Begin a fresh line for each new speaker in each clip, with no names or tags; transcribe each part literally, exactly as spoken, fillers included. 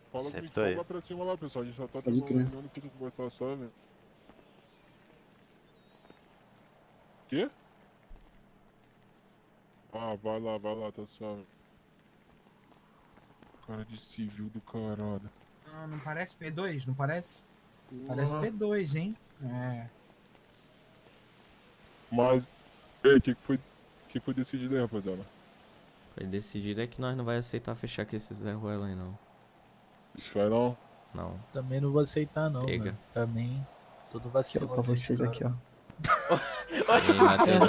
Fala
Sempre
comigo,
tô aí.
fala lá pra cima lá, pessoal. A gente já tá
Pode
tendo uma
crer.
reunião, não queria conversar só, velho. Quê? Ah, vai lá, vai lá, tá suave. Cara de civil do caralho.
Não, não parece P dois? Não parece? Parece P dois, hein? É.
Mas, ei, o que que foi, que que foi decidido aí, rapaziada?
Foi decidido é que nós não vai aceitar fechar com esses Zé Ruela aí, não.
Isso vai não?
Não.
Também não vou aceitar, não,
Pega.
mano. Também. Tudo
Aqui, ó,
vacilão.
pra
esses
vocês
caras.
aqui, ó.
E aí, Matheus,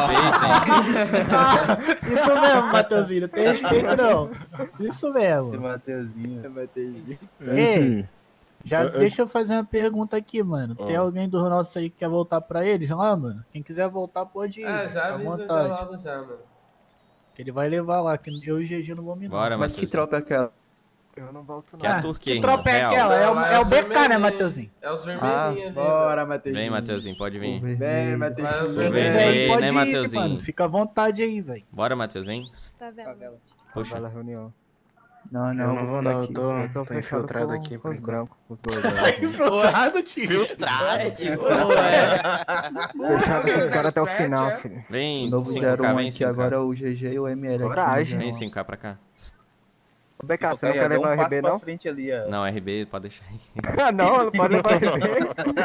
respeita,
Isso mesmo, Matheusinho. Não tem respeito, não. Isso mesmo.
Mateuzinho.
Esse...
Ei, já
É, é-
deixa eu fazer uma pergunta aqui, mano. Tem
Ah.
alguém dos nossos aí que quer voltar pra eles lá, mano? Quem quiser voltar pode ir.
Ah, já
fica à
avisa já
vontade.
logo já, mano.
Que ele vai levar lá, que eu e o G G não vamos ir, não.
Bora,
Mas que
Matheus.
tropa é aquela?
Eu não volto não.
Que é a
Ah,
Turquia,
que
irmão,
tropa é
real.
aquela? É o,
Lá
é o
os
B K, né,
vermelhinhos.
Matheusinho?
É os vermelhinhos ali.
Bora, Mateuzinho.
Vem, Matheusinho, pode vir.
Vem,
Vai os
Mateuzinho.
Vem,
Mas
vermelhinhos.
aí pode
né,
ir,
Matheusinho?
mano. Fica à vontade aí, velho.
Bora, Matheus, vem.
Favela.
Puxa.
Vai lá, reunião.
Não, não,
Eu não
vou
vou
ficar
não, eu
aqui.
tô,
Eu tô
tô
fechado
infiltrado
com,
aqui
com
por
os
enquanto.
brancos, com os dois.
Infiltrado, tio.
Filtrado,
Fechado com os caras até o final, filho.
Vem,
O novo
cinco
zero
K,
um
vem,
aqui
cinco K.
agora é o G G e o M L aqui.
Coragem.
Vem, cinco K pra cá.
Ô, B K, você não quer levar o R B, não?
frente ali, ó.
Não, R B, pode deixar aí.
Ah, não, não pode levar o R B.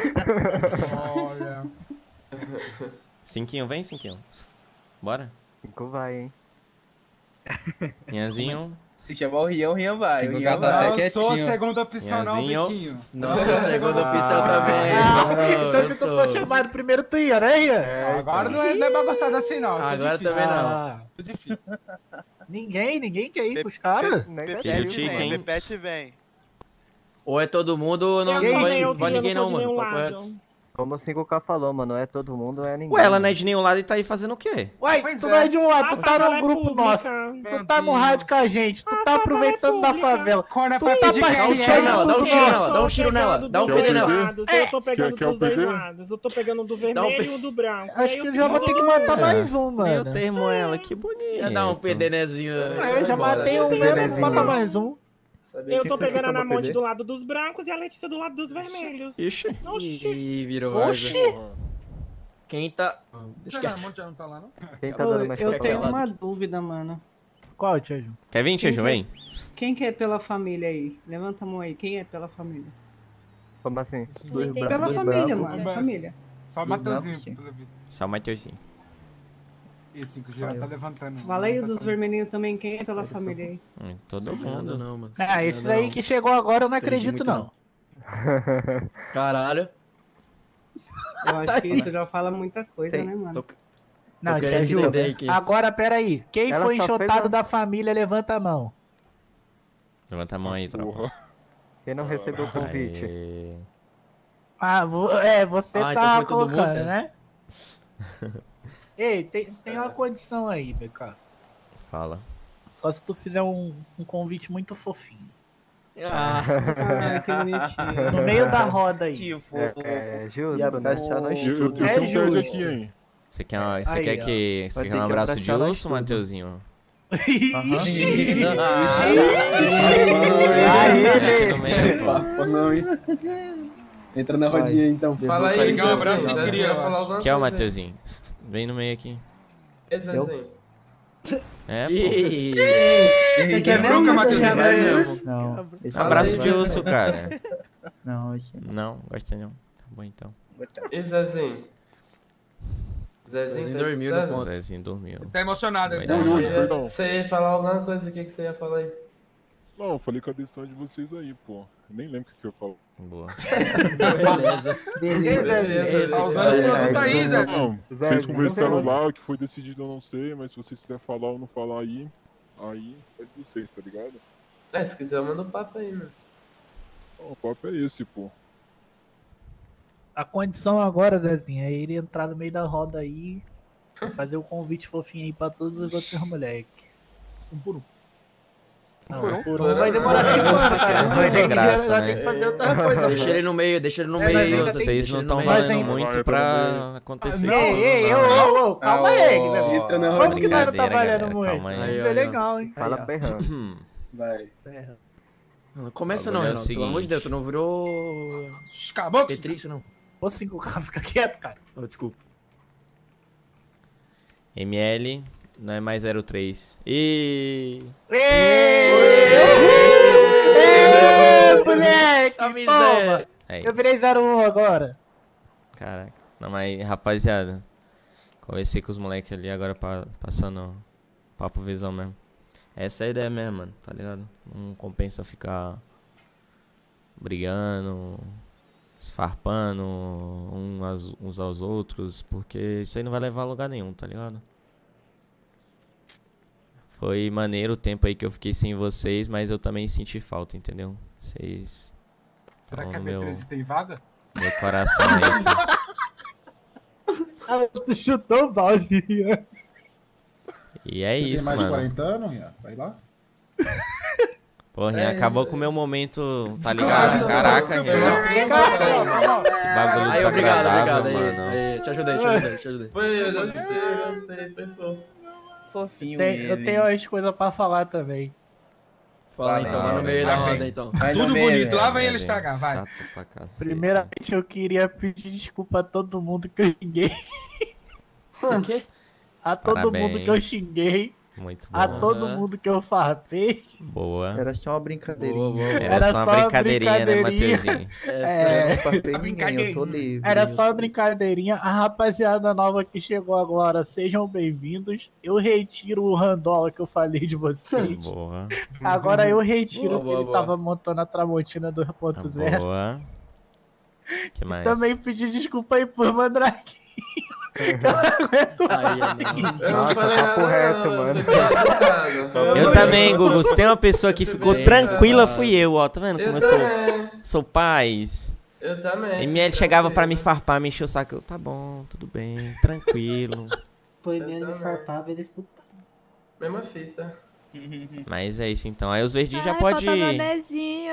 Olha.
Cinquinho, vem, Cinquinho. Bora.
Cinco vai, hein.
Inhazinho.
Se chamar o Rian, o Rian vai. O
Cinco
Rian
K tá
vai.
até
Não sou
quietinho.
segunda opção, não,
Minhazinho.
Biquinho.
Não, sou segunda opção também.
Ah,
eu sou,
então
eu
se tu
sou.
for chamado primeiro, tu ia, né, Ian?
Agora não é, não é bagunçado assim, não. Isso é
Agora
difícil.
também não.
Ah,
Isso é difícil.
ninguém, ninguém quer ir pros caras.
Nem
Filho
deve,
chique,
mano.
hein?
Pepete vem.
Ou é todo mundo ou não,
Eu
não vai,
também, eu
vai
queria,
ninguém
não
não,
sou de
mano.
nenhum
Papo
lado.
reto.
Como o cinco K falou, mano, é todo mundo, é ninguém.
Ué, ela não é de nenhum lado e tá aí fazendo o quê?
Uai,
Pois
tu
é.
não é de um lado,
A
tu tá
favela
no
é
grupo
pública.
nosso.
Meu
Tu tá no
Deus.
rádio com a gente, tu tá
favela é
aproveitando da
pública.
favela.
Corner
Tu
pra
tá
pedir quem
partindo
é.
tiro nela, dá um
tudo
tiro
nosso.
nela, dá um tiro nela, dá um
Quer o
P D
P D?
nela.
Lados. Eu tô pegando
Quer- quer o
dos dois
P D?
lados. Eu tô pegando do
Dá um
vermelho
P-
e o do branco.
Acho
Aí
que
eu
eu já vou ter que matar
É.
mais um,
Meu
mano.
termo ela, que bonito.
Já dá um PDnezinho.
É, eu já matei um mesmo, vou matar mais um.
Sabia
Eu
que
tô
foi-
pegando a
tomou P
Namonte
D?
do lado dos brancos e a Letícia do lado dos vermelhos.
Ixi.
Oxi.
Ih, virou
Oxi.
vaza.
Porra.
Quem tá... Deixa
Não,
quieto.
não, já não tá lá, não?
Quem tá dando mais
Eu
pra
tenho
cá?
uma dúvida, mano.
Qual, Tiago?
Quer vir, Tchejo? Vem.
Quem que é pela família aí? Levanta a mão aí. Quem é pela família?
Como assim?
Dois
entendi.
brancos,
Pela
dois
família,
brancos.
mano.
Mas-
Família.
Só o
Não,
Matheusinho,
sim.
pelo visto.
Só o Matheusinho.
Ih, cinco G tá levantando.
Fala aí
Tá
dos
falando.
vermelhinhos também. Quem é pela família aí?
Hum, Todo
Nada
mundo.
não, mano.
Ah, esse
Nada
aí
não.
que chegou agora eu não
Entendi
acredito,
muito
não.
Caralho.
Eu acho que isso já fala muita coisa,
Tem.
né, mano?
Tô,
Não,
tô querendo
Tiago.
entender aqui.
Agora, peraí. Quem
Ela
foi
só fez
enxotado
a-
da família, levanta a mão.
Levanta a mão aí, tropa.
Porra.
Quem não recebeu o convite?
Aê.
Ah, vo- é, você
Ah, então
tá
foi todo mundo,
colocando,
é.
né? Ei, tem, tem uma condição aí, B K.
Fala.
Só se tu fizer um, um convite muito fofinho.
Ah,
Ah, que bonitinho.
No meio da roda aí.
Tipo,
É, é justo,
Ia
né?
abraçar nós
Eu, eu, eu
tudo.
tenho
É
um card
justo.
aqui, hein?
Você quer, uma- você
Aí,
quer
ó.
que. Você
Vai
quer
ter
um
que
abraço de
abraçar nós
urso,
tudo.
Matheusinho?
Aê,
Aqui no meio, pô.
papo não, hein? Entra na rodinha então.
Fala aí,
Quer um
Zezinho,
abraço?
Zezinho,
Queria, eu
falar
acho.
alguma
Que é o
coisa aí.
Matheusinho? Vem no meio aqui.
Ei, Zezinho.
É, pô.
Ih,
Você quer
bronca,
mesmo?
Matheusinho?
Você
vai
quer
mesmo.
Não, esse
Fala
Abraço
aí,
de
vai.
urso, cara.
não, esse não.
Não, gosta não. Tá bom então.
E Zezinho? Zezinho,
Zezinho
tá
dormiu no
escutando?
ponto.
Zezinho dormiu.
Tá emocionado
Vai
aí.
dar
Não,
uma-
não,
Você ia-
perdão.
Você ia falar alguma coisa, o que, que você ia falar aí?
Não, eu falei com a decisão de vocês aí, pô. Nem lembro o que que eu falo.
Boa.
beleza.
Beleza.
Tá usando o
É,
produto
é,
aí,
isso
Zé.
Não,
Zé,
vocês
não
conversaram
tem-
lá, o que foi decidido eu não sei, mas se vocês quiserem falar ou não falar aí, aí é de vocês, tá ligado?
É, se quiser, manda um papo aí, mano.
Não, o papo é esse, pô.
A condição agora, Zezinho, é ele entrar no meio da roda aí e fazer o convite fofinho aí pra todos os outros moleques. Um por um. Não,
Por um?
por um vai demorar cinco
Essa
anos, cara.
criança
Vai
é
ter que,
graça,
vai
né?
ter que fazer outra coisa.
Deixa
pô.
ele no meio, deixa ele no
É,
meio.
mas ainda
Zé,
tem-
Vocês
deixa
não
ele
estão
no
Mas
meio.
valendo
ainda-
muito
Vai,
pra acontecer isso
Ei,
tudo,
ei,
não.
ô, ô, ô, calma aí, né?
Entra na
Como que nós não tá
Brincadeira,
valendo
galera,
muito?
calma aí.
Aí,
Foi
ó,
legal, hein?
Fala
Aí, ó.
berrando.
Hum.
Vai.
Não começa
O
não,
bagulho é o
Renato. Pelo amor de
seguinte.
Deus, tu não virou.
Acabou?
Petrício, não.
Ô, cinco K, fica quieto, cara.
Oh, desculpa.
M L, não é mais zero três. E
Ê, moleque!
Tá
Toma!
miséria.
é
Eu
isso.
virei zero um agora.
Caraca. Não, mas rapaziada, conversei com os moleques ali agora pa- passando papo visão mesmo. Essa é a ideia mesmo, mano, tá ligado? Não compensa ficar brigando, esfarpando um aos- uns aos outros, porque isso aí não vai levar a lugar nenhum, tá ligado? Foi maneiro o tempo aí que eu fiquei sem vocês, mas eu também senti falta, entendeu? Vocês
Será
estão
que a
no
B
meu,
treze tem vaga?
meu coração aí.
Ah, tu chutou o balde.
E é
Você
isso,
tem mais de
mano.
quarenta anos, Rian? Vai lá.
Porra,
É
acabou
isso,
com o
é
meu
isso.
momento, tá
Desculpa,
ligado?
desculpa,
Caraca,
desculpa,
Rian.
desculpa.
Que bagulho
Aí, obrigado,
desagradável,
obrigado. Aí,
mano.
aí, te ajudei, te ajudei, te ajudei.
Foi, eu gostei, eu gostei, foi fofo.
Fofinho
Tem- eu
ele.
tenho umas coisas pra falar também.
Fala
Vai,
então, vai
vai,
no meio
vai,
da
vai.
roda então.
Vai no
Tudo
meio,
bonito, lá
Rian.
vai ele
Velho,
estragar, vai.
chato pra cacete.
Primeiramente, eu queria pedir desculpa a todo mundo que eu xinguei.
O quê?
A todo mundo que eu
Parabéns.
xinguei.
Muito
A
bom.
todo
Aham.
mundo que eu farpei.
Boa.
Era só uma brincadeirinha.
Boa, boa, boa.
Era,
Era
só uma
só uma
brincadeirinha, né,
brincadeirinha.
Mateuzinho?
Essa
É.
Eu não farpei
Tá
ninguém, eu tô livre.
Era
eu
só
tô
uma brincadeirinha. A rapaziada nova que chegou agora, sejam bem-vindos. Eu retiro o randola que eu falei de vocês.
Boa.
Agora eu retiro
Boa,
que
boa,
ele
boa.
tava montando a Tramontina dois ponto zero.
Boa. Que mais?
Também pedi desculpa aí por Mandrake.
Aí, não.
Eu não
Nossa,
falei
papo
nada,
reto,
não,
mano.
Foi bem educado.
Eu também, Gugu. Se tem uma pessoa que
Foi
ficou
bem
tranquila,
educado.
fui eu, ó. Tá vendo como
Eu
eu sou,
também,
sou paz?
eu também.
M L chegava pra me farpar, me encheu o saco. Eu, tá bom, tudo bem, tranquilo.
Foi
Eu
mesmo me
também.
farpava, ele escutava.
Mesma fita.
Mas é isso então. Aí os verdinhos já
Ai,
pode
falta
ir.
Manezinho.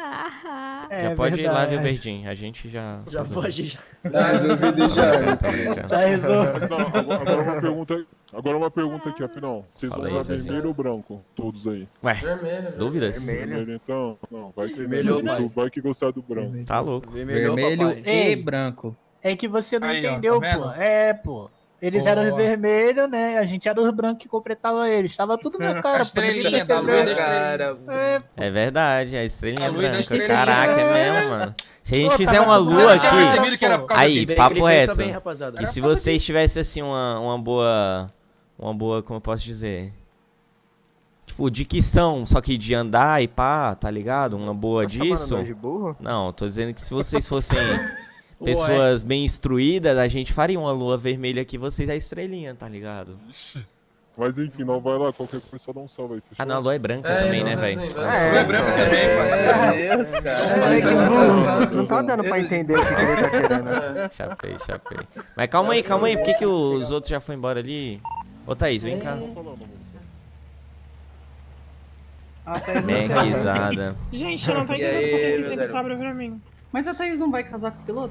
É,
Já pode ir lá ver o
verdade.
verdinho. A gente já.
Já pode já.
Tá resolvido já.
Tô brincando.
Tá resolvido.
Não, agora, agora uma pergunta. Agora uma pergunta aqui, rapidão. Vocês
Fala
vão
aí,
usar
Zezinho.
vermelho ou branco? Todos aí.
Ué,
Vermelho.
dúvidas?
Vermelho.
então? Não, vai que,
Vermelho,
vai,
pai.
vai que gostar do branco.
Tá louco.
Vermelho,
Vermelho
papai.
e
Ei.
branco.
É que você não
Aí, ó,
entendeu,
tá
pô.
vendo?
É, pô. Eles
Boa.
eram os vermelhos, né? A gente era os brancos que completava eles. Tava tudo na cara, pô. Ninguém
estrelinha da
percebeu.
lua da
Cara,
É,
É verdade, a estrelinha
A lua e da
branca.
estrelinha.
Caraca, é mesmo, mano. Se a gente
Pô,
fizer
tava
uma
tudo
lua
na
Eu tinha
cara,
aqui.
percebido que era por causa
Aí,
disso.
Ele
papo
pensa
reto.
bem, rapaziada.
E se vocês tivessem assim uma, uma boa. Uma boa, como eu posso dizer? Tipo, dicção, só que de andar e pá, tá ligado? Uma boa
Tá chamando
disso.
nós de burro?
Não, tô dizendo que se vocês fossem pessoas bem instruídas, a gente faria uma lua vermelha aqui, vocês a estrelinha, tá ligado?
Ixi. Mas enfim, não vai lá, qualquer coisa só dá um salve aí, fechou?
Ah, não, a lua é branca
É,
também, né,
isso,
velho?
assim,
Ah,
vai.
só-
É, branco também, pai.
Meu Deus, cara.
Olha que burro.
Não tá dando pra entender o que que ele tá querendo.
É.
Chapei, chapei. Mas calma aí, calma aí, por que, que os outros já foram embora ali? Ô, Thaís, vem cá.
Tô falando, moço.
A Thaís não
Bem
sabe.
risada.
Gente, eu não tô
E
entendendo
aí,
por que que
meu
sempre
garoto?
sobra pra mim.
Mas a Thaís não vai casar com o piloto?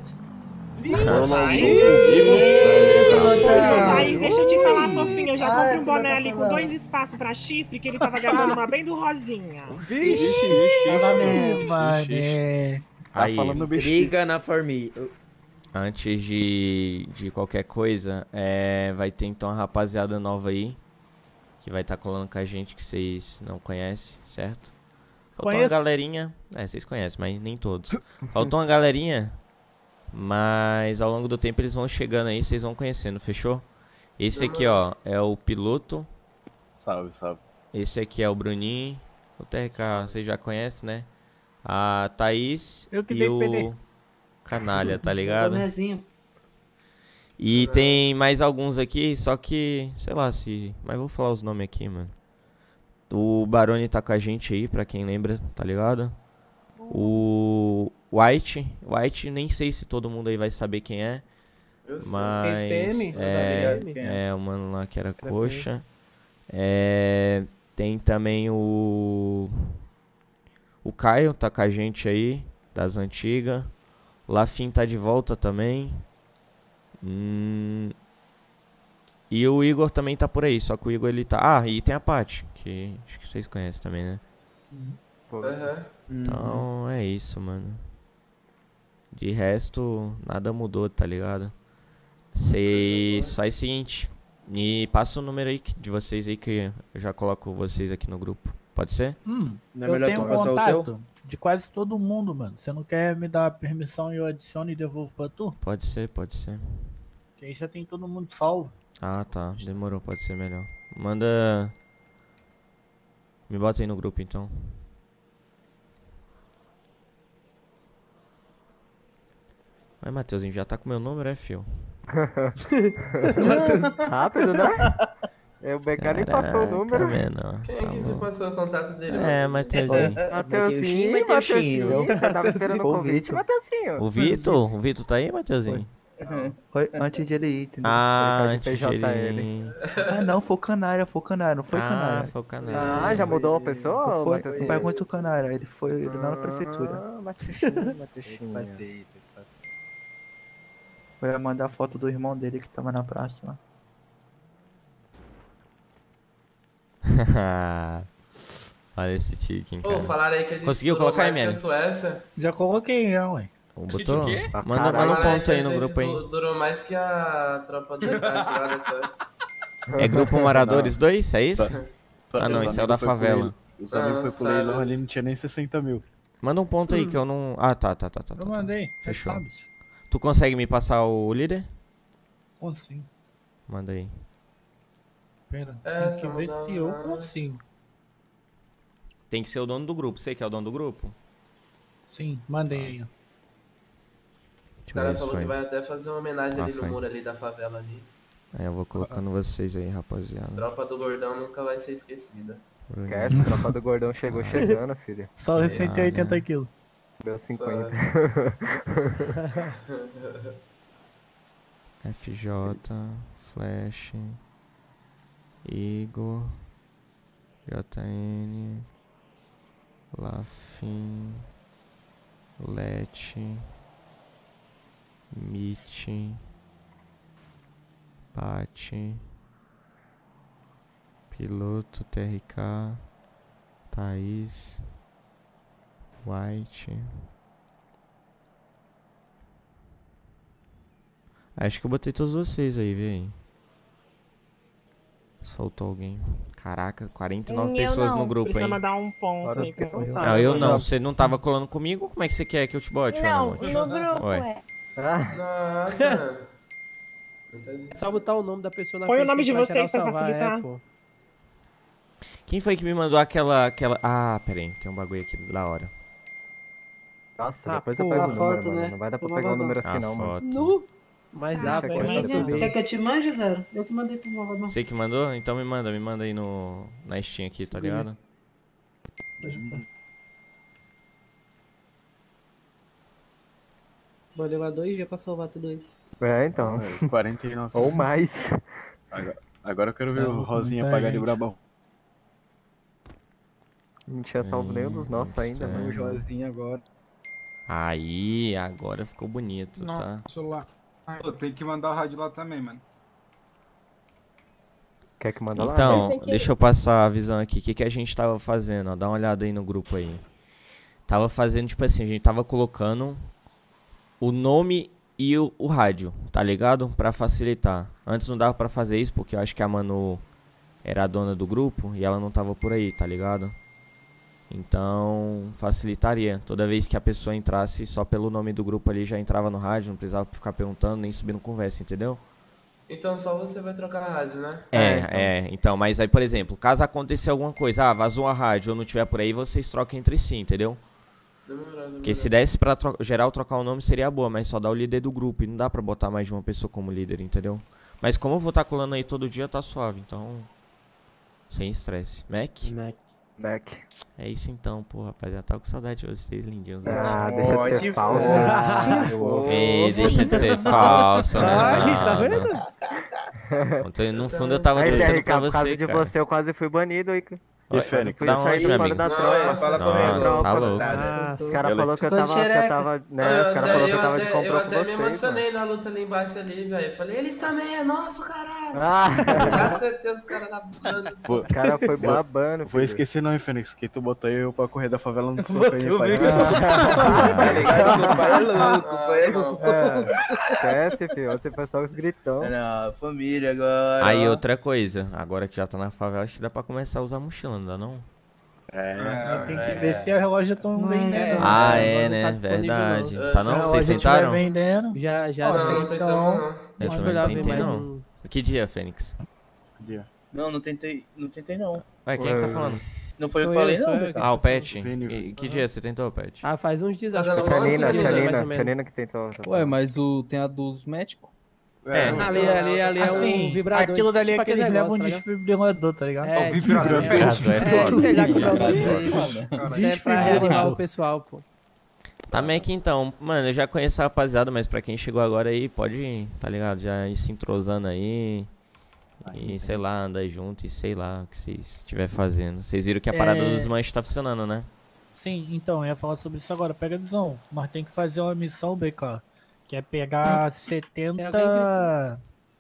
Thaís, deixa eu te falar, fofinha. Eu já comprei um boné ali com dois espaços pra chifre, que ele tava gravando uma bem do rosinha.
Tava mesmo, mané.
Tá
Aí,
falando besteira.
Briga na família.
antes de, de qualquer coisa, é, vai ter então a rapaziada nova aí, que vai estar colando com a gente, que vocês não conhecem, certo? Faltou uma
Conheço.
galerinha, é, vocês conhecem, mas nem todos. Faltou uma galerinha, mas ao longo do tempo eles vão chegando aí, vocês vão conhecendo, fechou? Esse aqui, ó, é o piloto.
Salve, salve.
Esse aqui é o Bruninho. O T R K, vocês já conhecem, né? A Thaís
Eu que
e
dei
o
P D.
Canalha, tá ligado?
Bonezinho.
E tem mais alguns aqui, só que, sei lá se... Mas vou falar os nomes aqui, mano. O Barone tá com a gente aí, pra quem lembra, tá ligado? O White. White, nem sei se todo mundo aí vai saber quem é.
Eu sei.
Mas...
P M?
É,
Quem é?
é, o mano lá que era coxa. É, tem também o... O Caio tá com a gente aí, das antigas. O Lafim tá de volta também. Hum, e o Igor também tá por aí, só que o Igor ele tá... Ah, e tem a Paty, que acho que vocês conhecem também, né?
Aham.
Então é isso, mano. De resto, nada mudou, tá ligado? Vocês faz o seguinte, me passa o número aí que- de vocês aí que eu já coloco vocês aqui no grupo. Pode ser?
Hum,
Não é
eu
melhor
tenho
tu passar o teu?
contato de quase todo mundo, mano. Você não quer me dar permissão e eu adiciono e devolvo pra tu?
Pode ser, pode ser.
Que aí já tem todo mundo salvo.
Ah, tá. Demorou, pode ser melhor. Manda. Me bota aí no grupo então. Mas, Matheusinho, já tá com meu número, é, fio?
Rápido, né? É, o B K nem passou o número.
Menor,
Quem é
tá
que você
bom.
passou o contato dele?
É, Matheusinho.
Mateuzinho,
Mateuzinho,
Mateuzinho.
Mateuzinho.
Você tava esperando o
Foi o
convite,
Vitor.
Mateuzinho.
O Vitor? O Vitor tá aí, Matheusinho?
Foi antes de ele ir, entendeu?
Ah,
Foi
antes de
P J
ele...
L.
Ah, não, foi o Canária, foi o Canária, não foi o
Ah,
Canária.
foi o canal.
Ah, já mudou uma pessoa,
Foi,
Mateuzinho?
pergunta o Canária, ele foi lá na prefeitura.
Ah, Mateuzinho, Mateuzinho.
Foi mandar foto do irmão dele que tava na praça lá.
Olha esse tique, hein,
Pô,
cara.
falaram aí que a gente
Conseguiu
durou
colocar,
mais que a
M L?
Suécia.
Já coloquei já, ué.
Botou?
o quê?
Manda, manda um
Falaram
ponto
que
aí
a
no
gente
grupo aí.
du- Durou mais que a tropa do Itachi lá da Suécia.
É grupo Moradores dois, é isso?
Tá.
Ah não,
Os
esse é o da
amigos foi por
favela.
ele. Os amigos foi por ele, não,
Sabe.
ali não tinha nem sessenta mil.
Manda um ponto aí que eu não... Ah, tá, tá, tá, tá.
Eu
tá.
mandei, você
Fechou.
sabe.
Tu consegue me passar o líder?
Consigo.
Manda aí.
Pera,
É,
tem que
só
ver
mandar
se eu
uma-
consigo.
Tem que ser o dono do grupo. Você que é o dono do grupo?
Sim, mandei aí, ó.
Os
Deixa eu ver
caras
isso
falaram
aí.
que vai até fazer uma homenagem
Ah,
ali
foi.
no muro ali da favela ali.
É, eu vou colocando vocês aí, rapaziada.
Tropa do Gordão nunca vai ser esquecida.
Esquece, a tropa do gordão chegou chegando, filho.
Só os cento e oitenta
né?
quilos.
Deu cinquenta.
F J, Flash, Igor, J N, Lafim, Let, Mit, Pati, Piloto, T R K, Thaís, White. Acho que eu botei todos vocês aí, vê aí. Se faltou alguém. Caraca, quarenta e nove
Eu
pessoas
não.
no grupo,
Precisa
hein?
mandar um ponto
Horas
aí
que
pra
eu-
passar.
Não, eu não. Você não tava colando comigo? Como é que você quer que eu te bote?
Não,
Ana?
no grupo,
Ué.
é.
Nossa. Muita gente.
É só botar o nome da pessoa na
Põe o
frente
nome
que
de
vai gerar
vocês pra
salvar,
facilitar.
é, pô.
Quem foi que me mandou aquela, aquela... Ah, pera aí. Tem um bagulho aqui da hora.
Nossa,
Ah,
depois
pô,
eu pego
a
o número,
foto,
mano.
né?
Não vai dar pra
Vou
pegar o
mandar.
número
A
assim não, mano.
foto.
Nu.
Mas
Deixa
dá,
que
pô.
eu
é só
já
subir.
Quer que eu te mande, Zero? Eu que mandei pro Vovó.
Você que mandou? Então me manda. Me manda aí no... Na Steam aqui, tá ligado?
Vou levar dois dias pra salvar tudo isso.
É, então.
É, quarenta e nove.
Ou mais.
Agora, agora eu quero ver o
Salvo
Rosinha
muita
pagar de
gente.
brabão.
Não tinha salvo nenhum dos nossos ainda,
Hum,
mano.
é.
Joazinho agora.
Aí, agora ficou bonito,
Não,
tá?
celular. Pô, tem que mandar o rádio lá também, mano.
Quer que manda lá?
Então,
Tem que-
deixa eu passar a visão aqui. O que, que a gente tava fazendo? Ó, dá uma olhada aí no grupo aí. Tava fazendo, tipo assim, a gente tava colocando o nome e o, o rádio, tá ligado? Pra facilitar. Antes não dava pra fazer isso, porque eu acho que a Manu era a dona do grupo e ela não tava por aí, tá ligado? Então, facilitaria. Toda vez que a pessoa entrasse só pelo nome do grupo ali, já entrava no rádio, não precisava ficar perguntando, nem subindo conversa, entendeu?
Então só você vai trocar a rádio, né?
É, é, então, mas aí, por exemplo, caso acontecer alguma coisa, ah, vazou a rádio ou não tiver por aí, vocês trocam entre si, entendeu?
Demorou, demorou.
Porque se desse pra tro geral trocar o nome seria boa, mas só dá o líder do grupo e não dá pra botar mais de uma pessoa como líder, entendeu? Mas como eu vou estar colando aí todo dia, tá suave, então... Sem estresse. Mac?
Mac.
Mac.
É isso então, pô, rapaziada. Tava com saudade de vocês, lindinhos. Né?
Ah, deixa de
Pode
ser
for.
falso.
Ah,
Eu amo.
Ei, deixa de ser falso, né?
Ai, tá
Não,
vendo?
não. Ontem, no fundo eu tava
Aí,
torcendo
T R K,
pra
por causa
você,
de
cara.
você, eu quase fui banido. E...
Oi,
Fênix,
Fui
da
sair
onde, meu
fora
amigo?
da
Não,
tropa.
é,
fala
Não,
comigo.
tá
Tá,
louco.
Ah, os caras
Ela-
falaram que eu
Ficou
tava, que eu
xereca.
tava, né,
Ah,
os caras
até-
falaram que eu
eu
tava de
até, eu
comprar com
até me
vocês, mano.
emocionei na luta ali embaixo ali, velho. Falei, eles também é nosso, caralho.
Ah.
Cacetei os caras na banda.
Os caras foi babando.
Vou
filho.
esquecer não, hein, Fênix, que tu botou eu pra correr da favela no soco aí,
Botou
pai.
mesmo.
Meu pai é louco, pai é louco.
É, esquece, filho. Ontem foi só os gritão.
Não, família agora.
Aí, outra coisa. Agora que já tá na favela, acho que dá pra começar a usar mochila, não dá não?
É.
Tem que ver se as lojas estão vendendo.
Ah,
né?
é,
Não
né?
tá disponível,
Verdade.
não.
Tá não?
Se a
Vocês
loja
tentaram?
estiver vendendo.
Já, já.
Ó,
Não, não
então,
tentamos, não.
Eu
Acho
também
melhor
não
ver
tentei
mais
não.
um-
Que dia, Fênix?
Dia.
Não, não tentei, não tentei não.
Ué, quem é que tá falando?
Não foi eu
Sou
que falei
eu, sou
não,
eu.
cara.
Ah, o Pet?
Vini.
E que dia você tentou, Pet?
Ah, faz uns dias,
Tá
acho que
dando
foi
mole,
uns
Tchanina,
dias, mais ou
Tchanina,
menos.
Tchanina que tentou.
Ué, mas o, tem a dos médicos?
É.
Ali, ali, ali é
Assim,
um vibrador.
aquilo dali
tipo
é que eles
aquele
levam um
negócio, tá ligado?
desfibrilador, tá ligado?
É,
o vibrador.
tipo,
Vibrador é
É,
foda.
sei lá como é o
Vibrador
nome
é
dele.
foda.
Isso é pra reanimar o pessoal, pô.
Tá, Mac, então. Mano, eu já conheço a rapaziada, mas pra quem chegou agora aí, pode, tá ligado? Já ir se entrosando aí. E, sei lá, andar junto e sei lá o que vocês estiver fazendo. Vocês viram que a parada
É.
dos manches tá funcionando, né?
Sim, então, eu ia falar sobre isso agora. Pega a visão. Nós tem que fazer uma missão, B K, que é pegar setenta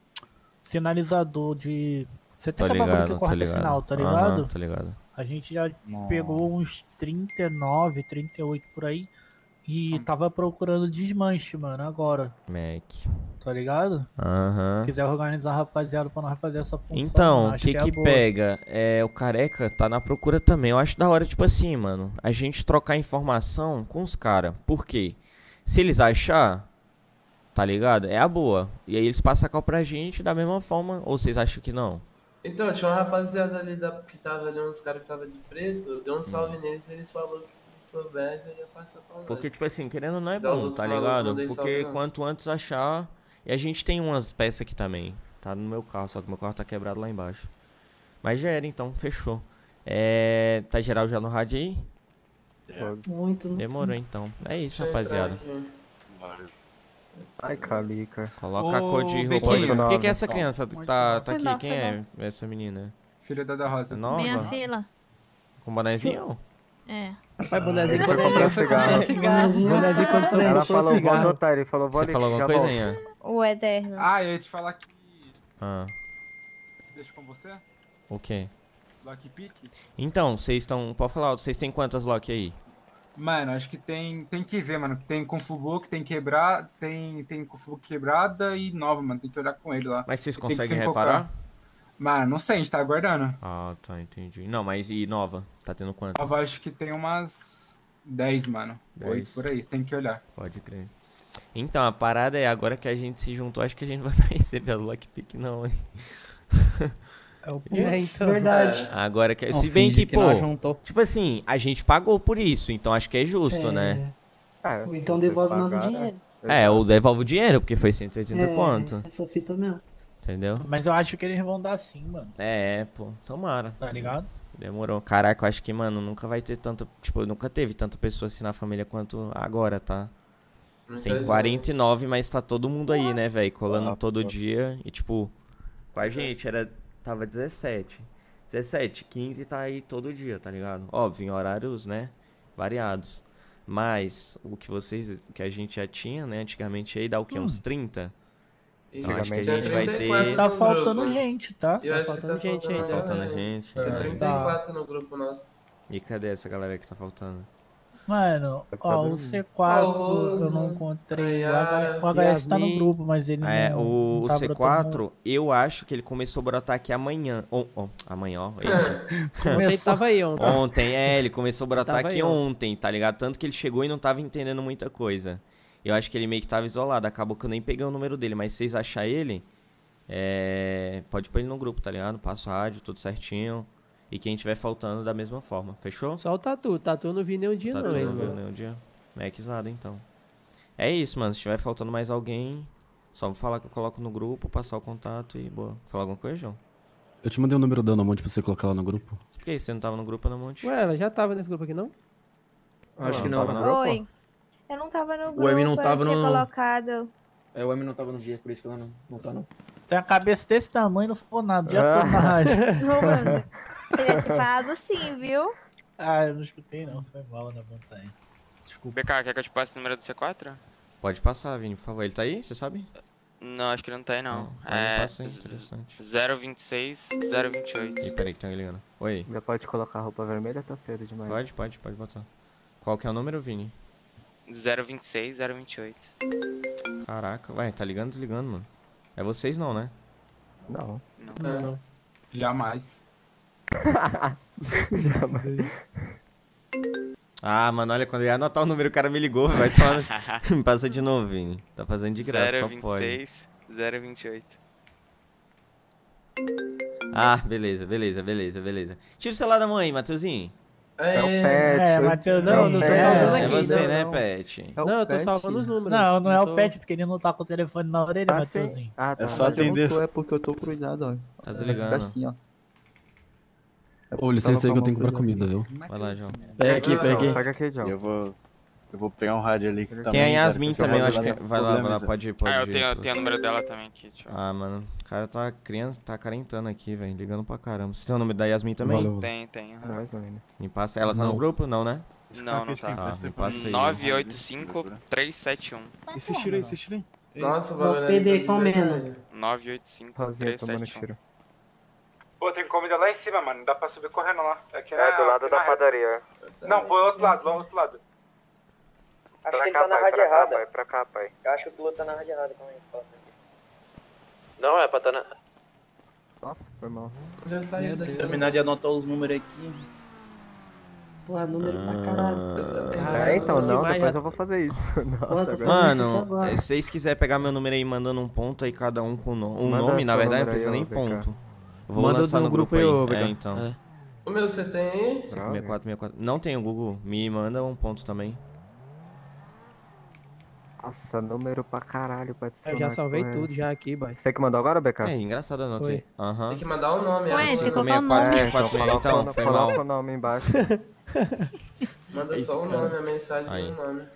sinalizador de...
Tô
setenta bagulho
ligado,
que
tô
corta
ligado.
sinal, tá
Aham,
ligado?
tô ligado.
A gente já
Nossa.
pegou uns trinta e nove, trinta e oito por aí. E tava procurando desmanche, mano, agora.
Mac.
Tá ligado?
Aham.
Se quiser organizar a rapaziada pra nós fazer essa função.
Então,
mano,
o
acho
que
é
que
boa.
pega? É, o Careca tá na procura também. Eu acho da hora, tipo assim, mano, a gente trocar informação com os caras. Por quê? Se eles achar, tá ligado? É a boa. E aí eles passam a cal pra gente da mesma forma. Ou vocês acham que não?
Então, tinha uma rapaziada ali da, que tava ali, uns caras que tava de preto, deu um salve neles e eles falaram que se souber já ia passar pra nós.
Porque, tipo assim, querendo ou não é
Já os
bom,
outros
tá
malucos
ligado?
não dei
Porque
salve, não.
quanto antes achar... E a gente tem umas peças aqui também. Tá no meu carro, só que meu carro tá quebrado lá embaixo. Mas já era, então, fechou. É... Tá geral já no rádio aí?
Muito.
Demorou, então. É isso,
Deixa eu
rapaziada.
entrar aqui.
Ai, Calica.
Coloca a
Ô,
cor de roupa.
Bequinho.
Por que, que é essa criança que tá, tá
Foi
aqui?
mal,
Quem
foi
é essa menina?
Filha da da Rosa.
É nova?
Minha fila.
Com bonezinho?
É.
Rapaz, bonezinho,
Foi comprar cigarro.
bonezinho quando sou
Ela
comprou
falou, vou
cigarro.
adotar. Ele falou, vou
Você
ali.
falou alguma
já
coisa,
volto.
Ian?
O Eterno.
Ah, eu ia te falar que...
Ah,
Deixa com você?
o quê?
Lockpick?
Então, vocês estão... Pode falar, vocês têm quantas lock aí?
Mano, acho que tem, tem que ver, mano. Tem com Fubook, tem quebrar, tem, tem com Fubook quebrada e nova, mano. Tem que olhar com ele lá.
Mas vocês
Tem que
conseguem
se
reparar?
encocar. Mano, não sei, a gente tá aguardando.
Ah, tá, entendi. Não, mas e nova? Tá tendo quantas?
Nova acho que tem umas dez, mano.
dez.
oito por aí, tem que olhar.
Pode crer. Então, a parada é, agora que a gente se juntou, acho que a gente não vai receber as lockpick não, hein?
É o
É,
putz.
então.
Verdade.
Agora que...
Não,
Se bem
finge
que,
que
pô...
nós juntou.
Tipo assim, a gente pagou por isso, então acho que é justo, né?
É,
Ou então
vocês
devolve nosso
pagaram,
dinheiro.
É, ou devolve o dinheiro, porque foi cento e oitenta
É,
conto.
essa fita mesmo.
Entendeu?
Mas eu acho que eles vão dar sim, mano.
É, pô, tomara.
Tá ligado?
Demorou. Caraca, eu acho que, mano, nunca vai ter tanta. Tipo, nunca teve tanta pessoa assim na família quanto agora, tá? Tem
Infelizmente.
quarenta e nove, mas tá todo mundo aí, né, velho? Colando
Ah,
todo
pô.
dia. E, tipo, com a gente era. Tava dezessete. dezessete, quinze tá aí todo dia, tá ligado? Óbvio, em horários, né? Variados. Mas o que vocês. O que a gente já tinha, né? Antigamente aí dá o quê? Uns trinta? Então acho que a
Tinha
gente vai
trinta e quatro
ter.
Tá
no
faltando
grupo.
gente, tá?
Eu
Tá
acho que
faltando
tá
gente
faltando
ainda.
Faltando gente.
Tem
É.
trinta e quatro no grupo nosso.
E cadê essa galera que tá faltando?
Mano, ó, o C quatro eu não encontrei. O H- o H S tá no
Yasmin.
grupo, mas ele
É,
não.
o,
não
o
tá
C
brotando
quatro, eu acho que ele começou a brotar aqui amanhã. On, on, amanhã, ó. eita.
Ontem tava aí, ontem.
Ontem, é, ele começou a brotar
Tava
aqui
aí, ó.
ontem, tá ligado? Tanto que ele chegou e não tava entendendo muita coisa. Eu acho que ele meio que tava isolado. Acabou que eu nem peguei o número dele, mas se vocês acharem ele, é, pode pôr ele no grupo, tá ligado? Passa o rádio, tudo certinho. E quem tiver faltando da mesma forma, fechou?
Só o Tatu. O Tatu eu não vi nenhum dia,
Tá
não,
tudo,
hein,
não viu
mano.
nenhum dia? Maxizado, então. É isso, mano. Se tiver faltando mais alguém, só falar que eu coloco no grupo, passar o contato e boa. Falar alguma coisa, João?
Eu te mandei o número da Ana Monte pra você colocar lá no grupo.
Por que você não tava no grupo, Ana Monte?
Ué, ela já tava nesse grupo aqui, não?
Acho que
não
não.
tava, não.
Oi. Eu não tava no grupo,
O M não tava
eu tinha
no-
colocado.
É, o M não tava no dia, por isso que ela não, não tá, não.
Tem a cabeça desse tamanho, não ficou nada. Já tô na rádio.
Não, mano. Eu tinha te falado sim, viu?
Ah, eu não escutei não, foi mal na montanha. Desculpa.
B K, quer que eu te passe o número do C quatro?
Pode passar, Vini, por favor. Ele tá aí, você sabe?
Não, acho que ele não tá aí não.
Não, mas não
É
passa aí, interessante.
zero vinte e seis, zero vinte e oito.
Ih, peraí que tá ligando. Oi.
Já pode colocar a roupa vermelha, tá cedo demais.
Pode, pode, pode botar. Qual que é o número, Vini?
zero vinte e seis, zero vinte e oito.
Caraca, ué, tá ligando, desligando, mano. É vocês não, né?
Não.
Não.
É.
Não.
Jamais.
Jamais.
Ah, mano, olha, quando eu ia anotar o número, o cara me ligou, vai tomar... Me passa de novo, Vini. Tá fazendo de graça, só pode.
zero vinte e seis, zero vinte e oito.
Ah, beleza, beleza, beleza, beleza. Tira o celular da mãe, Matheusinho.
É
o Pet.
É, Matheus,
Não, não tô salvando
É
aqui.
você,
não,
né,
não.
Pet?
É o
Não, eu tô
Pet.
salvando os números.
Não, não é
tô-
o Pet, porque ele não tá com o telefone na orelha,
Ah, sim.
Matheusinho.
Ah, tá.
É só
Mas eu não
atender.
tô, é porque eu tô cruzado, ó.
Tá
Vai
desligando.
ficar assim, ó. É
Ô,
porque
licença aí que eu
tava
tenho que
com a
comprar
mão
comida, viu?
cruzada.
Vai lá, João.
Pega aqui, pega aqui.
Pega aqui, João.
Eu vou. Eu vou pegar um rádio ali que também.
Tem a
cara,
Yasmin
que eu
também, eu
vou
acho que...
dar
Vai lá, vai lá,
problemas,
pode ir, pode
Ah,
ir.
eu tenho, eu tenho o número dela também aqui. Deixa eu ver.
Ah, mano, o cara tá criança, tá carentando aqui, velho, ligando pra caramba. Você tem o número da Yasmin também?
Valeu.
Tem, tem. aham.
Nós, mano.
Me passa, ela tá no
Não.
grupo? Não, né?
Não, não tá.
Tá, me passa aí.
nove oito cinco, três sete um.
Esse tiro aí, esse tiro aí.
Nossa, o
Nosso
bagulho
P D
ali tá de
comendo.
verdade.
nove oito cinco,
Pauzinho
três
tomando
sete um.
tiro.
Pô, tem comida lá em cima, mano. Dá pra subir correndo lá. Aqui
É, do lado da padaria.
Não, pro outro lado, lá do outro lado.
Acho que ele
cá,
tá na
pai,
rádio
pra cá,
errada.
pai, pra cá, pai.
Eu acho que o piloto tá na rádio errada. Calma aí, fala aqui.
Não, é pra tá na...
Nossa, foi mal.
Já saiu daqui.
Terminar de anotar os números aqui.
Porra, número
Ah.
pra caralho.
Caralho,
É, então, não,
demais,
depois
já-
eu vou fazer isso. Nossa,
Porra, tô
agora...
fazendo isso aqui
Mano,
agora.
se vocês quiserem pegar meu número aí mandando um ponto aí, cada um com no... um
Manda
nome, na
seu
verdade, não
número
precisa
aí,
nem
ô, B K.
ponto. Vou
Manda
lançar
no
no grupo
grupo aí,
aí.
ô, B K.
É, então.
É.
O meu você tem aí?
cinco seis quatro seis quatro. Não tem o Google, me manda um ponto também.
Nossa, número pra caralho pra adicionar.
Eu já salvei
que
tudo
porra é
já aqui, boy.
essa? Você que mandou agora, B K?
É, engraçado, eu anotei. Aham.
Tem que mandar o nome.
Ué,
agora.
tem que colocar o
cinco seis
nome.
É,
quatro
então
quatro seis,
coloca,
então,
o-
foi
coloca
mal.
o nome embaixo.
Manda
É isso,
só o
cara.
nome, a mensagem
Aí.
e o nome.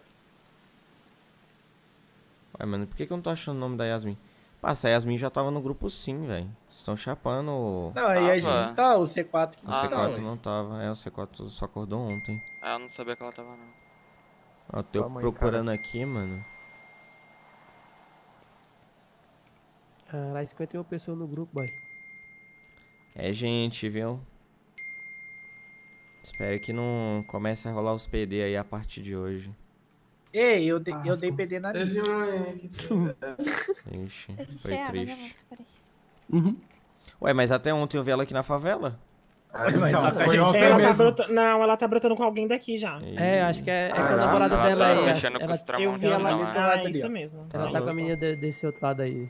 Ué, mano, por que que eu não tô achando o nome da Yasmin? Passa, a Yasmin já tava no grupo sim, velho. Vocês estão chapando o...
Não, aí a gente
Tava.
não tá, o C quatro que
O
não
Ah,
C
tá,
quatro
ué.
não tava, é, o C quatro só acordou ontem.
Ah, eu não sabia que ela tava não.
Ó, tô
Sua mãe,
procurando aqui, mano.
Caralho, cinquenta e uma pessoas no grupo, boy.
É gente, viu? Espero que não comece a rolar os P D aí a partir de hoje.
Ei, eu, dei- eu dei P D na
Teve
minha.
um aí que
Ixi,
Eu deixei
foi
ela, já
triste.
volto, peraí.
Uhum.
Ué, mas até ontem eu vi ela aqui na favela.
Mas
Não,
tá com a
foi
gente
ontem
aí
Ela tá
mesmo.
brotando... Não, ela tá brotando com alguém daqui já.
É, acho que é, é com a
Ah,
namorada
ela
dela
tá
aí.
mexendo com
Ela,
os
Eu vi
tramontinos,
ela
não,
ali.
é?
Ah,
ali,
isso
ó.
mesmo.
ela tá com a
louco.
menina de- desse outro lado aí.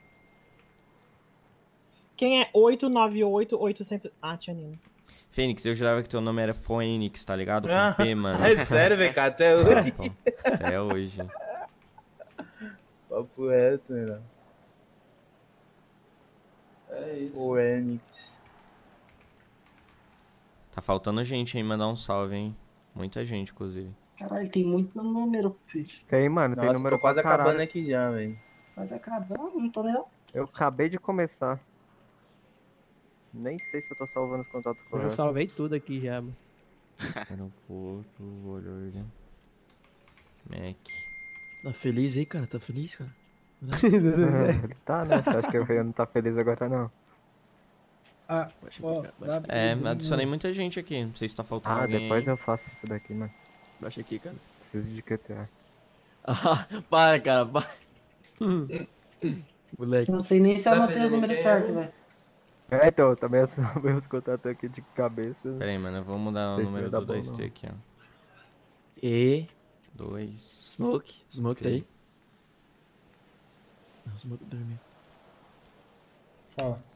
Quem é oito nove oito oitocentos... Ah, tia Nina.
Fênix, eu jurava que teu nome era Fênix, tá ligado? Com
Ah,
P, mano.
É sério, V K, até
É,
hoje.
pô, até hoje.
Papo reto, mano.
É isso.
O Enix.
Tá faltando gente aí, mandar um salve, hein? Muita gente, inclusive.
Caralho, tem muito número, filho.
Tem, mano, tem
Nossa,
número
tô quase
pra caralho.
acabando aqui já, velho.
Mas acabou, não tô nem...
Eu acabei de começar. Nem sei se eu tô salvando os contatos
Eu
corretos.
salvei tudo aqui já, mano.
Aeroporto, Olhorda. Mac.
Tá feliz aí, cara? Tá feliz, cara?
Ele tá, né? Você acha que eu não tá feliz agora, não?
Ah,
Baixa
ó,
pra cá, baixa.
dá-
É, adicionei muita gente aqui. Não sei se tá faltando
Ah,
alguém
depois
aí.
eu faço isso daqui, mano.
Baixa aqui, cara.
Preciso de Q T A.
Ah, para, cara, para. Moleque.
Não sei nem se eu
Tá
anotei o
feliz
número
quem é?
certo, velho.
É, então, eu também salvei os contatos aqui de cabeça.
Pera aí, mano. Eu vou mudar o
Sei
número
que vai
do
dar bom,
dois T
não.
aqui, ó.
E...
dois.
Smoke. Smoke tá aí? Não, Smoke dormiu.
Fala.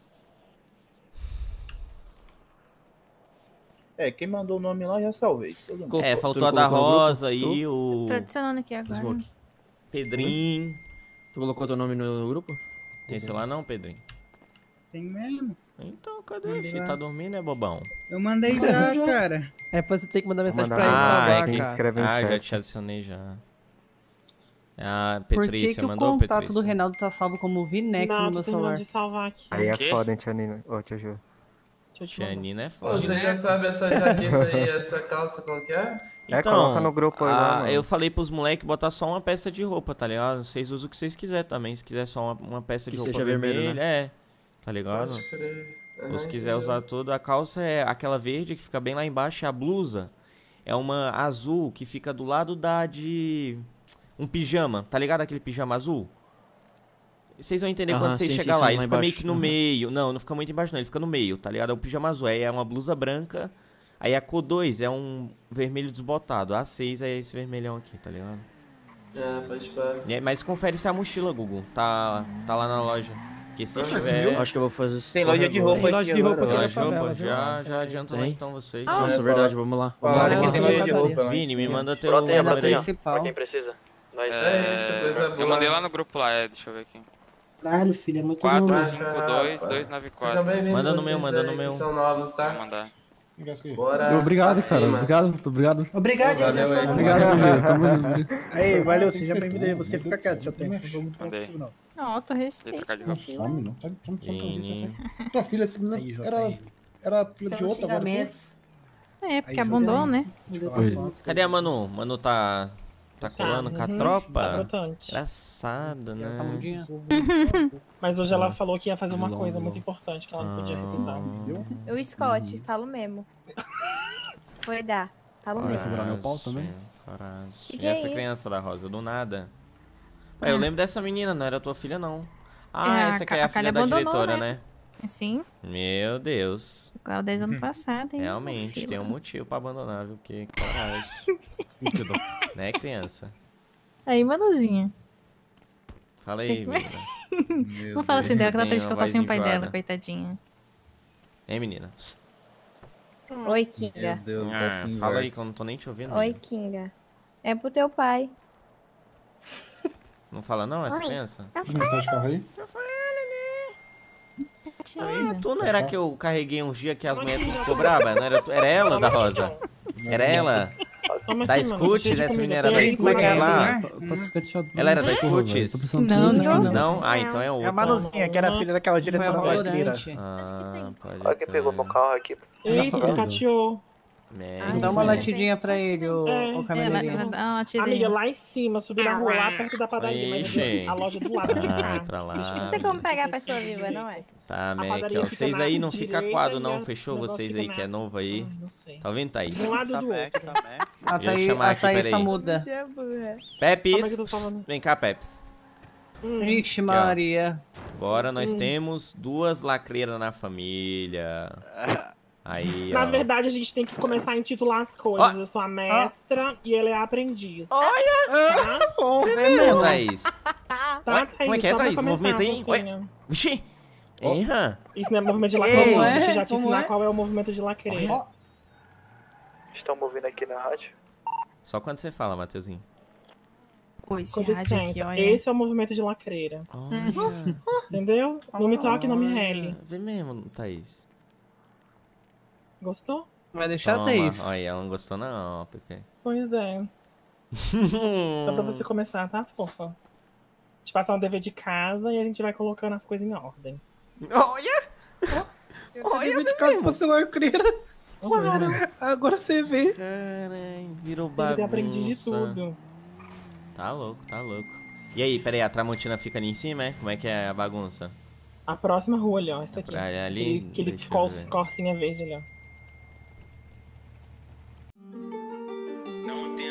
É, quem mandou o nome lá já salvei. Todo mundo.
É,
Tu
faltou
não
a da
colocou no
Rosa
grupo?
aí, o
Tô adicionando aqui agora.
Smoke.
Pedrinho.
Tu colocou teu nome no grupo?
Tem celular não, Pedrinho?
Tem mesmo.
Então, cadê,
Mandei
filho?
lá.
Tá dormindo, é bobão?
Eu mandei já, cara.
É pra você ter que mandar mensagem
mandar
pra ele
Ah,
salvar,
é quem
cara.
escreve em
Ah, já
chat.
te adicionei já. Ah,
Por que,
Petrícia,
que o
mandou,
contato
Petrícia?
do Reinaldo tá salvo como Vinec
Não,
no
tô
meu
terminando
celular?
de salvar aqui.
Aí é
quê?
foda, hein, Tia Nina? Ô, Tia Ju.
Deixa eu te
Tia
mandar.
Nina é
Pô,
foda.
você já sabe essa jaqueta aí, essa calça qual que é?
É,
Então,
coloca no grupo aí lá,
ah,
mano.
eu falei pros moleques botar só uma peça de roupa, tá ligado? Vocês usam o que vocês quiserem também. Se quiser só uma, uma peça
Que
de roupa
seja
vermelha,
vermelho, né?
é. Tá ligado?
Pode crer.
Ou
Aham,
se quiser
entendeu?
usar tudo, a calça é aquela verde que fica bem lá embaixo, e a blusa é uma azul que fica do lado da de um pijama, tá ligado aquele pijama azul? Vocês vão entender
Aham,
quando vocês
sim, sim,
chegar
sim,
lá,
lá
ele fica meio
embaixo.
que no
Aham.
meio, não, não fica muito embaixo não, ele fica no meio, tá ligado? É um pijama azul, aí é uma blusa branca, aí a cor dois é um vermelho desbotado, a seis é esse vermelhão aqui, tá ligado?
É, pode parar.
E aí, mas confere se é a mochila, Gugu, tá, tá lá na loja. Porque se
Ah,
tiver...
Acho que eu vou fazer isso.
Tem loja de roupa
Tem loja
aqui
de roupa
agora,
aqui
eu
na
acho.
favela,
Já,
viu?
já, já adianta lá
Tem?
então vocês.
Nossa,
É,
verdade,
fala-
vamos lá.
Falaram que tem loja de
Padaria.
roupa lá em
Vini, me
cima.
manda teu
Pronto aí,
número
pronto aí.
aí.
Principal.
Quem precisa? Nós.
É, isso, coisa
eu
boa.
mandei lá no grupo lá, é, deixa eu ver aqui.
Caralho, filho, é muito
quatro
nome.
cinco dois dois nove
Sejam
quatro.
bem-vindos
Manda no
vocês
meu, manda no
aí
meu.
que são novos,
Vou
tá?
mandar.
Bora.
Obrigado,
pra
cara.
cima.
Obrigado, obrigado.
Obrigado,
Valeu,
Anderson.
aí.
Obrigado, Gê. Tamo junto.
Aí, valeu,
Tem que
seja
ser
bem-vindo aí.
tudo,
Você
meu
fica
Deus do
quieto,
céu,
seu tempo.
não
Não vou muito falar
Mandei.
contigo, não.
Não, auto
Deixa eu
respeito.
trocar de
Não
roupa.
some, não. Sabe, some, some pra isso.
Sim.
Tua filha assim, não,
Aí, Jota,
era,
aí.
era filha de outra, agora tu...
Xingamentos.
É, porque
Aí,
abandonou,
joguei.
né?
Oi.
Cadê a Manu? Manu tá. Tá colando com a
uhum,
tropa?
tá brotante.
Engraçada, né?
Mas hoje ela falou que ia fazer uma
Não,
coisa
não.
muito importante que ela não podia recusar.
O Scott, falo mesmo. Foi dar. Falo
Vai
mesmo.
segurar meu pau também?
Coragem.
Que
E
que é
essa
isso?
criança da Rosa, do nada. Ah, eu lembro dessa menina, não era tua filha, não. Ah,
É, a
essa aqui
Ca-
é a
a Kali
filha da
abandonou,
diretora,
né?
né?
Sim,
Meu Deus.
agora desde o ano passado, hein?
Realmente,
filha.
tem um motivo pra abandonar, viu? Porque, coragem. Né, criança?
Aí, Manuzinha.
Fala aí,
Tem que-
menina.
Não fala assim dela, que ela tem que
Tem
escutar
uma
sem o
voz
pai dela,
enjoada.
coitadinha.
Hein, menina?
Oi, Kinga.
Deus,
Ah,
papo
fala aí
inverso.
que eu não tô nem te ouvindo.
Oi,
menina.
Kinga. É pro teu pai.
Não fala não, essa
Oi.
criança?
Não está de carro aí?
Ah, tu não era que eu carreguei uns dias que as mulheres tudo ficou brava? Não era, tu- era ela da Rosa? Era ela?
Toma
Da
aqui, mano,
Scoot?
cheio de
Essa
comida.
menina era da
Tem
Scoot
comida.
lá?
Tá escateado.
Ela era da
Porra, velho,
Scoot?
tô precisando
Não,
de tudo,
não,
cara.
Não? Ah, então é
É a
outra.
Manuzinha, que era filha daquela diretora da Kira.
Ah, pode
Olha quem pegou meu carro aqui.
Eita, se cateou.
Merda.
Dá uma latidinha pra ele, ô,
É.
ô
É,
camelinha.
ela dá uma
Amiga,
tirinha.
lá em cima, subir na rua, lá perto da padaria. Mas
Ixi.
a loja do lado de
Ai,
cá.
pra lá.
Não sei como pegar a pessoa viva, não é?
Tá, Mac,
padaria
ó.
fica
Vocês
na
aí não fica
direita
quadro
e
não,
a-
fechou?
o negócio
Vocês
fica
aí
na-
que é novo aí.
Não sei.
Tá ouvindo, Thaís?
De um lado do outro.
A
Deixa eu
Thaís,
chamar
a
aqui,
Thaís tá
peraí.
muda.
Bicha burra.
Pepes!
Calma que eu tô falando.
Vem cá, Pepes.
Hum.
Ixi, Maria.
Agora nós
Hum.
temos duas lacreiras na família. Aí,
Na
ó.
verdade, a gente tem que começar a intitular as coisas. Eu sou a mestra e ele é a aprendiz.
Olha!
Tá?
É mesmo, Thaís.
Tá,
Oi,
Thaís?
como é que é,
Só pra
Thaís?
começar,
Movimento aí?
fofinha.
Vixi! Erra!
Isso não é movimento de
Ei,
lacreira.
é?
Deixa eu já te
Como
ensinar
é?
qual é o movimento de lacreira.
Estão ouvindo aqui na rádio?
Só quando você fala, Mateuzinho.
Pô, esse
Com
rádio aqui,
licença,
olha.
esse é o movimento de lacreira.
Olha.
Entendeu? Não me toque, não me rele.
Vê mesmo, Thaís.
Gostou?
Vai deixar a
Toma.
Thaís.
Olha, ela não gostou não, Pepe.
Pois é. Só pra você começar, tá, fofa? Te passar um dever de casa e a gente vai colocando as coisas em ordem.
Olha!
Olha, de casa pra ser lacreira. Claro. Agora você vê.
Caralho, virou
Ele
bagunça.
tem aprendiz de tudo.
Tá louco, tá louco. E aí, peraí, a Tramontina fica ali em cima, é? Como é que é a bagunça?
A próxima rua ali, ó. Essa aqui.
Pra ali,
Aquele, aquele
deixa eu
cor,
ver.
corcinha verde ali, ó.
Não tem